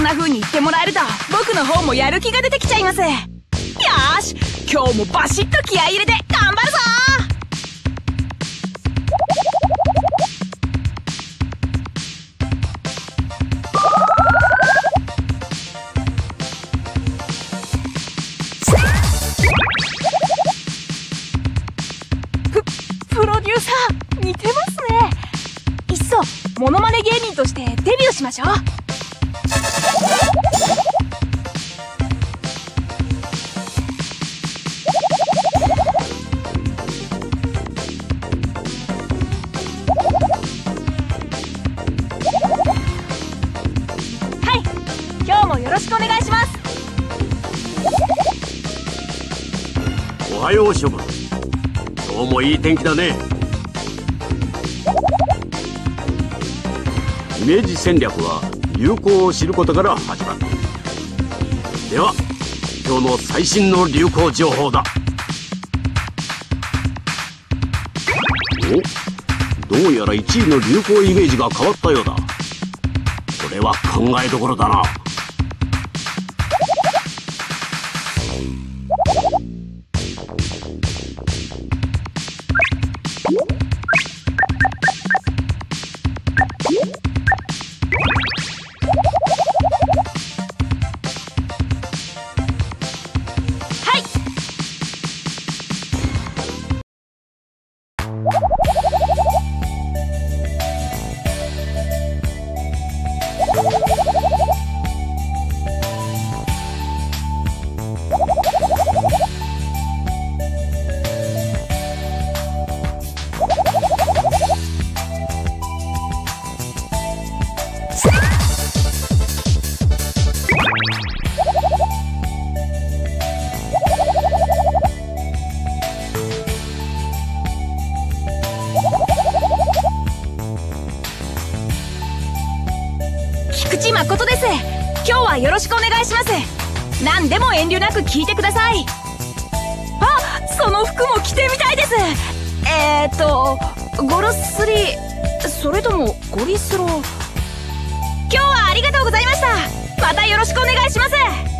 な風に言ってもらえると僕の方もやる気が出てきちゃいます。よーし、今日もバシッと気合い入れて頑張るぞー。プロデューサー似てますね。いっそモノマネ芸人としてデビューしましょう。よろしくお願いします。 おはよう諸君、今日もいい天気だね。イメージ戦略は流行を知ることから始まる。では今日の最新の流行情報だ。お、どうやら1位の流行イメージが変わったようだ。これは考えどころだな。 Makotoです。今日はよろしくお願いします。何でも遠慮なく聞いてください。あ、その服も着てみたいです。ゴロスリそれともゴリスロ。今日はありがとうございました。またよろしくお願いします。